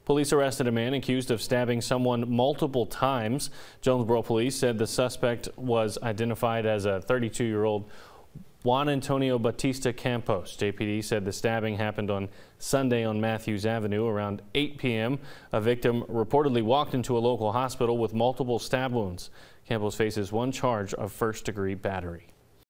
Police arrested a man accused of stabbing someone multiple times. Jonesboro police said the suspect was identified as a 32-year-old Juan Antonio Batista Campos. JPD said the stabbing happened on Sunday on Matthews Avenue around 8 p.m. A victim reportedly walked into a local hospital with multiple stab wounds. Campos faces one charge of first-degree battery.